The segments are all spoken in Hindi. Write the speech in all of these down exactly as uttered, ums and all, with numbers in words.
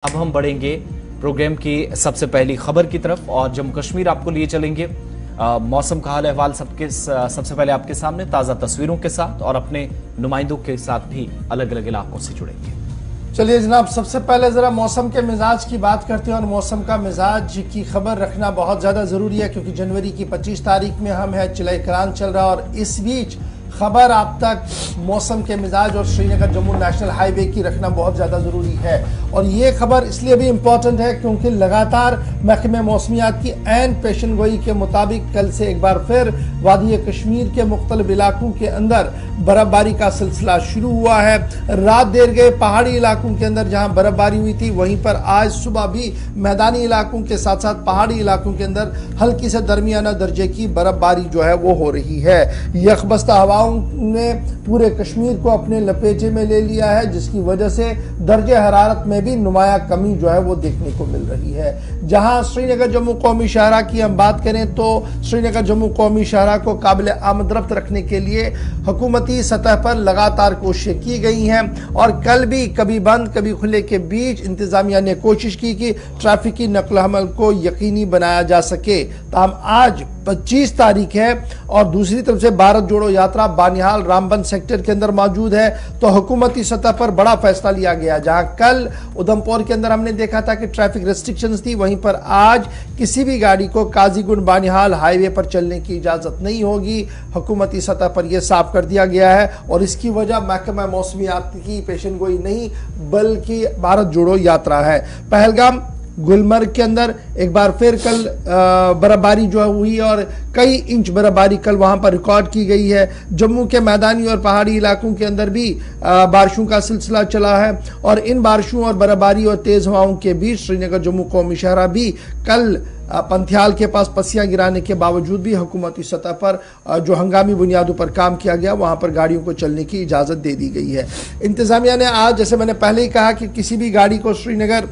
अब हम बढ़ेंगे प्रोग्राम की सबसे पहली खबर की तरफ और जम्मू कश्मीर आपको लिए चलेंगे। आ, मौसम का हाल अहवाल सबके सबसे पहले आपके सामने ताज़ा तस्वीरों के साथ और अपने नुमाइंदों के साथ भी अलग अलग इलाकों से जुड़ेंगे। चलिए जनाब, सबसे पहले जरा मौसम के मिजाज की बात करते हैं और मौसम का मिजाज की खबर रखना बहुत ज़्यादा ज़रूरी है क्योंकि जनवरी की पच्चीस तारीख में हम है, चिलाई करान चल रहा है और इस बीच खबर आप तक मौसम के मिजाज और श्रीनगर जम्मू नेशनल हाईवे की रखना बहुत ज़्यादा ज़रूरी है। और ये खबर इसलिए भी इम्पोर्टेंट है क्योंकि लगातार महकमे मौसमियात की ऐन पेशन गोई के मुताबिक कल से एक बार फिर वादी कश्मीर के मुख्तलिफ इलाकों के अंदर बर्फबारी का सिलसिला शुरू हुआ है। रात देर गए पहाड़ी इलाकों के अंदर जहां बर्फबारी हुई थी, वहीं पर आज सुबह भी मैदानी इलाकों के साथ साथ पहाड़ी इलाकों के अंदर हल्की से दरमियाना दर्जे की बर्फबारी जो है वो हो रही है। यकबस्ता हवाओं ने पूरे कश्मीर को अपने लपेटे में ले लिया है, जिसकी वजह से दर्जे हरारत में भी नुमाया कमी जो है वो देखने को मिल रही है। जहां श्रीनगर जम्मू कौमी शाहरा की हम बात करें तो श्रीनगर जम्मू कौमी शाहरा को काबिल आमदरफ्त रखने के लिए हुकूमती सतह पर लगातार कोशिशें की गई हैं और कल भी कभी बंद कभी खुले के बीच इंतजामिया ने कोशिश की कि ट्रैफिक की नकल हमल को यकीनी बनाया जा सके। ताहम आज पच्चीस तारीख है और दूसरी तरफ से भारत जोड़ो यात्रा बानिहाल रामबन सेक्टर के अंदर मौजूद है, तो हुकूमती सतह पर बड़ा फैसला लिया गया। जहां कल उधमपुर के अंदर हमने देखा था कि ट्रैफिक रेस्ट्रिक्शंस थी, वहीं पर आज किसी भी गाड़ी को काजीगुंड बानिहाल हाईवे पर चलने की इजाजत नहीं होगी। हुकूमती सतह पर यह साफ कर दिया गया है और इसकी वजह महकमा मौसमियात की पेशन गोई नहीं बल्कि भारत जोड़ो यात्रा है। पहलगाम गुलमर्ग के अंदर एक बार फिर कल बर्फबारी जो हुई और कई इंच बर्फबारी कल वहां पर रिकॉर्ड की गई है। जम्मू के मैदानी और पहाड़ी इलाकों के अंदर भी बारिशों का सिलसिला चला है और इन बारिशों और बर्फबारी और तेज हवाओं के बीच श्रीनगर जम्मू कौमी शहरा भी कल पंथियाल के पास पसियां गिराने के बावजूद भी हुकूमती सतह पर जो हंगामी बुनियादों पर काम किया गया, वहां पर गाड़ियों को चलने की इजाजत दे दी गई है। इंतजामिया ने आज, जैसे मैंने पहले ही कहा, कि किसी भी गाड़ी को श्रीनगर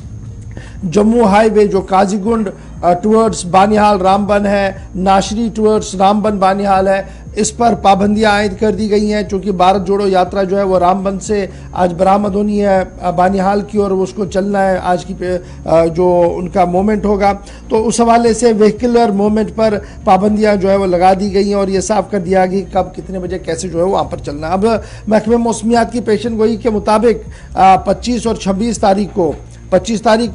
जम्मू हाईवे जो काजीगुंड टुवर्ड्स बानिहाल रामबन है, नाशरी टुवर्ड्स रामबन बानिहाल है, इस पर पाबंदियां आयद कर दी गई हैं क्योंकि भारत जोड़ो यात्रा जो है वो रामबन से आज बरामद होनी है बानिहाल की और उसको चलना है। आज की जो उनका मोमेंट होगा तो उस हवाले से व्हीकलर मोमेंट पर पाबंदियां जो है वो लगा दी गई हैं और ये साफ कर दिया गया कि कब कितने बजे कैसे जो है वहाँ पर चलना। अब महकमे मौसमियात की पेशन गोई के मुताबिक पच्चीस और छब्बीस तारीख को पच्चीस तारीख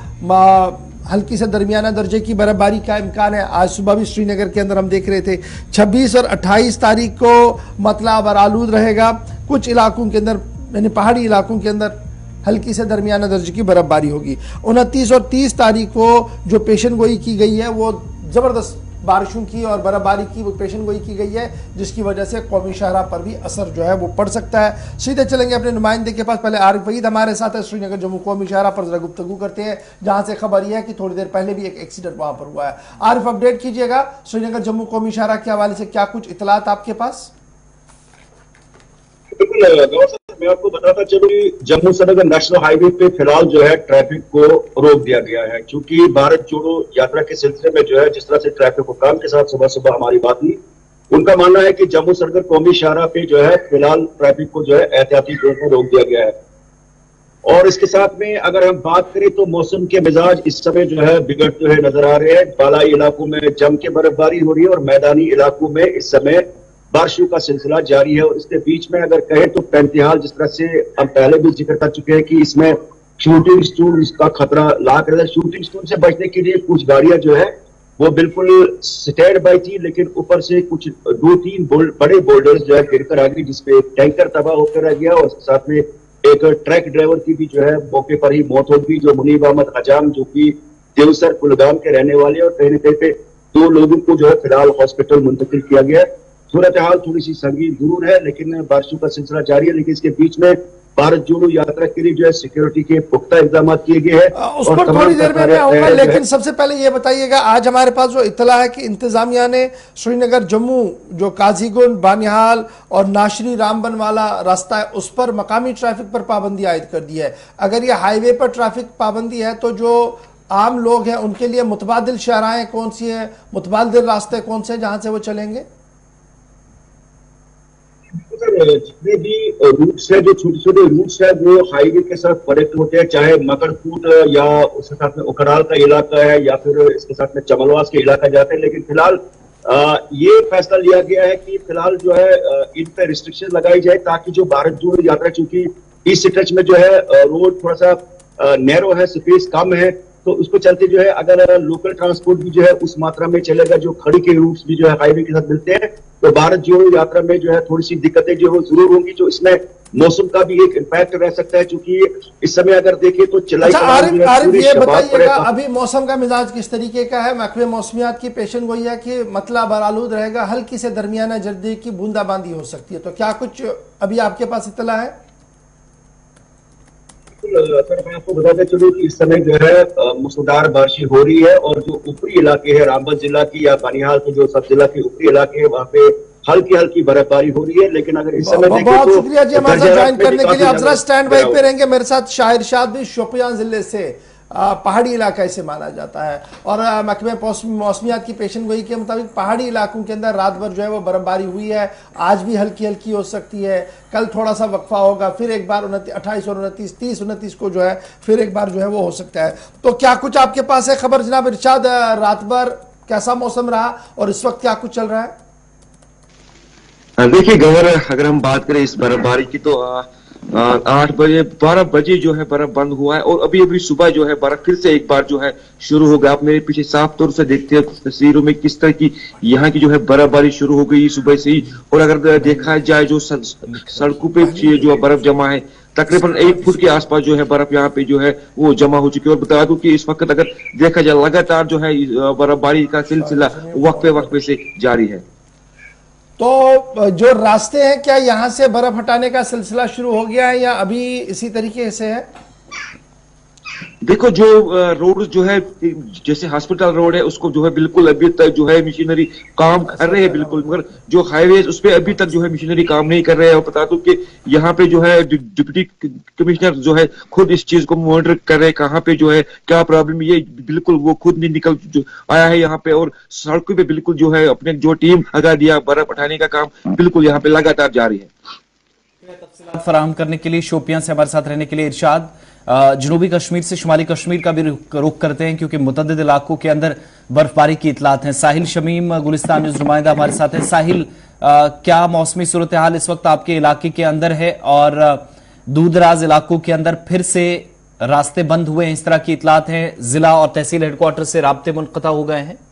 को हल्की से दरमियाना दर्जे की बर्फबारी का इम्कान है। आज सुबह भी श्रीनगर के अंदर हम देख रहे थे। छब्बीस और अट्ठाईस तारीख को मतला बरालूद रहेगा। कुछ इलाकों के अंदर यानी पहाड़ी इलाकों के अंदर हल्की से दरमियाना दर्जे की बर्फबारी होगी। उनतीस और तीस तारीख को जो पेशन गोई की गई है वो ज़बरदस्त बारिशों की और बर्फबारी की वो पेशन गोई की गई है, जिसकी वजह से कौमी शाहरा पर भी असर जो है वो पड़ सकता है। सीधे चलेंगे अपने नुमाइंदे के पास। पहले आरिफ वहीद हमारे साथ है श्रीनगर जम्मू कौमी शाहरा पर, जरा गुफ्तगू करते हैं जहां से खबर यह है कि थोड़ी देर पहले भी एक एक्सीडेंट वहां पर हुआ है। आरिफ, अपडेट कीजिएगा श्रीनगर जम्मू कौमी शाहरा के हवाले से क्या कुछ इतलात आपके पास? मैं आपको बताता चलूं कि जम्मू श्रीनगर नेशनल हाईवे पे फिलहाल जो है ट्रैफिक को रोक दिया गया है क्योंकि भारत जोड़ो यात्रा के सिलसिले में जो है जिस तरह से ट्रैफिक हुकाम के साथ सुबह सुबह हमारी बात हुई, उनका मानना है कि जम्मू श्रीनगर कौमी शाहरा पे जो है फिलहाल ट्रैफिक को जो है एहतियाती तौर पर रोक दिया गया है। और इसके साथ में अगर हम बात करें तो मौसम के मिजाज इस समय जो है बिगड़ते हुए नजर आ रहे हैं। बालाई इलाकों में जम के बर्फबारी हो रही है और मैदानी इलाकों में इस समय बारिशों का सिलसिला जारी है। और इसके बीच में अगर कहें तो पैंतिहाल, जिस तरह से हम पहले भी जिक्र कर चुके हैं कि इसमें शूटिंग स्टूल का खतरा लाक रहता है। शूटिंग स्टूल से बचने के लिए कुछ गाड़ियां जो है वो बिल्कुल स्टैंड बाई थी, लेकिन ऊपर से कुछ दो तीन बोल्ड, बड़े बोल्डर्स जो है गिरकर आ गई, जिसपे टैंकर तबाह होकर रह गया और साथ में एक ट्रक ड्राइवर की भी जो है मौके पर ही मौत हो गई, जो मुनीब अहमद हजाम जो कि देवसर कुलगाम के रहने वाले और कहीं न कहीं पे दो लोगों को जो है फिलहाल हॉस्पिटल मुंतकिल किया गया है। सूरत हाल थोड़ी सी संगीन जरूर है, लेकिन बारिशों का सिलसिला जारी है। लेकिन इसके बीच में भारत जोड़ो यात्रा के लिए जो है सिक्योरिटी के पुख्ता इंतजाम किए गए हैं। उस पर थोड़ी देर में मैं आऊंगा, लेकिन सबसे पहले ये बताइएगा, आज हमारे पास जो इत्तला है कि इंतजामिया ने श्रीनगर जम्मू जो काजीगुंड बानिहाल और नाशरी रामबन वाला रास्ता है उस पर मकामी ट्रैफिक पर पाबंदी आयद कर दी है। अगर ये हाईवे पर ट्रैफिक पाबंदी है तो जो आम लोग हैं उनके लिए मुतबादिल शहराएं कौन सी है, मुतबादिल रास्ते कौन से जहां से वो चलेंगे? सर जितने भी रूट्स है, जो छोटे छोटे रूट्स है वो हाईवे के साथ कनेक्ट होते हैं, चाहे मकरकूट या उसके साथ में उकराल का इलाका है या फिर इसके साथ में चमलवास के इलाका जाते हैं। लेकिन फिलहाल आ, ये फैसला लिया गया है कि फिलहाल जो है इन पे रिस्ट्रिक्शन लगाई जाए, ताकि जो भारत जोड़ो यात्रा, चूंकि इस स्ट्रेच में जो है रोड थोड़ा सा नैरो है, स्पेस कम है, तो उसको चलते जो है अगर लोकल ट्रांसपोर्ट भी जो है उस मात्रा में चलेगा, जो खड़ी के रूट्स भी जो है हाईवे के साथ मिलते हैं, तो भारत जोड़ो यात्रा में जो है थोड़ी सी दिक्कतें जो है जरूर होंगी। जो इसमें मौसम का भी एक इम्पैक्ट रह सकता है, क्योंकि इस समय अगर देखें तो चलाई अच्छा, आरिफ आरिफ ये बताइएगा अभी मौसम का मिजाज किस तरीके का है? महकमे मौसमियात की पेशन गोई है कि मतला बरालूद रहेगा, हल्की से दरमियाना जर्दी की बूंदाबांदी हो सकती है, तो क्या कुछ अभी आपके पास इत्तला है? सर मैं आपको बताते चलूं कि इस समय जो है मूसलाधार बारिश हो रही है, और जो ऊपरी इलाके हैं रामबन जिला की या बनिहाल के जो सब जिला के ऊपरी इलाके हैं वहाँ पे हल्की हल्की बर्फबारी हो रही है। लेकिन अगर इस समय देखें बहुत तो शुक्रिया जी हमारे साथ ज्वाइन करने के लिए। आप जरा स्टैंड बाई पे रहेंगे। मेरे साथ शाहिर शाद भी शोपियां जिले से पहाड़ी इलाका इसे माना जाता है, और महकमे मौसमियात की पेशन गोई के मुताबिक पहाड़ी इलाकों के अंदर रात भर जो है वो बर्फबारी हुई है, आज भी हल्की हल्की हो सकती है, कल थोड़ा सा वक्फा होगा, फिर एक बार उनतीस अट्ठाईस और उनतीस तीस उनतीस को जो है फिर एक बार जो है वो हो सकता है। तो क्या कुछ आपके पास है खबर जनाब इरशाद? रात भर कैसा मौसम रहा और इस वक्त क्या कुछ चल रहा है? देखिए गवर, अगर हम बात करें इस बर्फबारी की तो आ, आ, आठ बजे बारह बजे जो है बर्फ बंद हुआ है, और अभी अभी सुबह जो है बर्फ फिर से एक बार जो है शुरू हो गया। आप मेरे पीछे साफ तौर से देखते हैं तस्वीरों में किस तरह की यहाँ की जो है बर्फबारी शुरू हो गई सुबह से ही। और अगर देखा जाए जो सड़कों पे जो बर्फ जमा है तकरीबन एक फुट के आसपास जो है बर्फ यहाँ पे जो है वो जमा हो चुकी है। और बता दूं कि इस वक्त अगर देखा जाए लगातार जो है बर्फबारी का सिलसिला वक्फे वक्फे से जारी है। तो जो रास्ते हैं क्या यहाँ से बर्फ हटाने का सिलसिला शुरू हो गया है या अभी इसी तरीके से है? देखो जो रोड जो है जैसे हॉस्पिटल रोड है उसको जो है बिल्कुल अभी तक जो है मशीनरी काम कर रहे हैं बिल्कुल, मगर जो हाईवे उस पर अभी तक जो है मशीनरी काम नहीं कर रहे हैं। और बता दूं कि यहाँ पे जो है डिप्टी कमिश्नर जो है खुद इस चीज को मॉनिटर कर रहे हैं, कहाँ पे जो है क्या प्रॉब्लम, ये बिल्कुल वो खुद नहीं निकल जो आया है यहाँ पे। और सड़कों पे बिल्कुल जो है अपने जो टीम लगा दिया, बर्फ उठाने का काम बिल्कुल यहाँ पे लगातार जारी है। तफसीलात फराहम करने के लिए, शोपियां से हमारे साथ रहने के लिए इरशाद। जनूबी कश्मीर से शुमाली कश्मीर का भी रुख करते हैं क्योंकि मुतअद्दिद इलाकों के अंदर बर्फबारी की इतलात हैं। साहिल शमीम गुलिस्तान न्यूज नुमाइंदा हमारे साथ है। साहिल, आ, क्या मौसमी सूरत हाल इस वक्त आपके इलाके के अंदर है और दूर दराज इलाकों के अंदर फिर से रास्ते बंद हुए हैं, इस तरह की इतलात हैं, जिला और तहसील हेडक्वार्टर से राब्ते मुनक़ता हो गए हैं?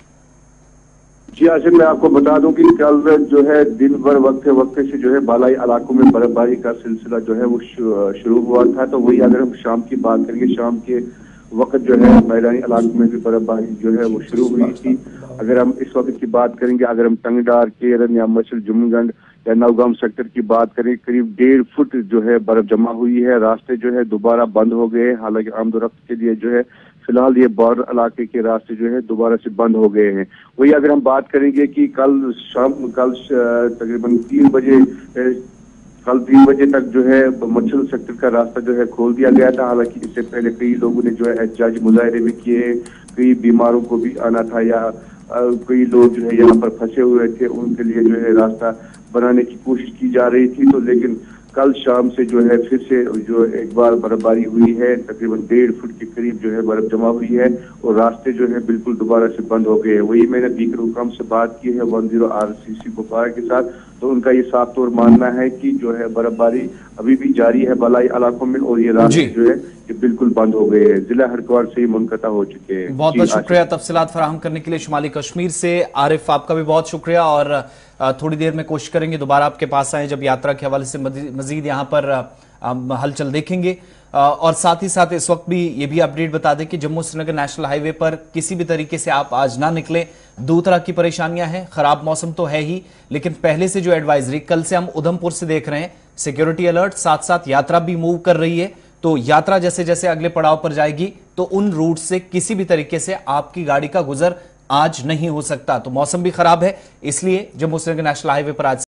जी आसिम, मैं आपको बता दूं कि कल जो है दिन भर वक्फे वक्फे से जो है बालाई इलाकों में बर्फबारी का सिलसिला जो है वो शुरू हुआ था। तो वही अगर हम शाम की बात करेंगे, शाम के वक्त जो है मैदानी इलाकों में भी बर्फबारी जो है वो शुरू हुई थी। अगर हम इस वक्त की बात करेंगे, अगर हम टंगडार, केरन या मसल जुमगंड या नवगाम सेक्टर की बात करें, करीब डेढ़ फुट जो है बर्फ जमा हुई है। रास्ते जो है दोबारा बंद हो गए, हालांकि आमदोरफ्त के लिए जो है फिलहाल ये बॉर्डर इलाके के रास्ते जो है दोबारा से बंद हो गए हैं। वही अगर हम बात करेंगे कि कल शाम कल तकरीबन तीन बजे कल तीन बजे तक जो है मच्छल सेक्टर का रास्ता जो है खोल दिया गया था। हालांकि इससे पहले कई लोगों ने जो है एहतजाजी मुजाहरे भी किए, कई बीमारों को भी आना था या कई लोग जो है यहाँ पर फंसे हुए थे, उनके लिए जो है रास्ता बनाने की कोशिश की जा रही थी। तो लेकिन कल शाम से जो है फिर से जो एक बार बर्फबारी हुई है, तकरीबन डेढ़ फुट के करीब जो है बर्फ जमा हुई है और रास्ते जो है बिल्कुल दोबारा से बंद हो गए हैं। वही मैंने दीकर हुकाम से बात की है one zero R C C Kupwara के साथ, तो उनका ये साफ तौर मानना है कि जो है बर्फबारी अभी भी जारी है बलाई इलाकों में और ये रास्ते जो है ये बिल्कुल बंद हो गए हैं, जिला हेडक्वार्टर से ही मुनक़ता हो चुके हैं। बहुत बहुत शुक्रिया तफसीलात फराहम करने के लिए शुमाली कश्मीर से। आरिफ, आपका भी बहुत शुक्रिया, और थोड़ी देर में कोशिश करेंगे दोबारा आपके पास आए जब यात्रा के हवाले से मजीद यहाँ पर हलचल देखेंगे। और साथ ही साथ इस वक्त भी ये भी अपडेट बता दें कि जम्मू श्रीनगर नेशनल हाईवे पर किसी भी तरीके से आप आज ना निकलें। दो तरह की परेशानियां हैं, खराब मौसम तो है ही, लेकिन पहले से जो एडवाइजरी कल से हम उधमपुर से देख रहे हैं, सिक्योरिटी अलर्ट, साथ साथ यात्रा भी मूव कर रही है। तो यात्रा जैसे जैसे अगले पड़ाव पर जाएगी तो उन रूट से किसी भी तरीके से आपकी गाड़ी का गुजर आज नहीं हो सकता। तो मौसम भी खराब है, इसलिए जम्मू श्रीनगर नेशनल हाईवे पर आज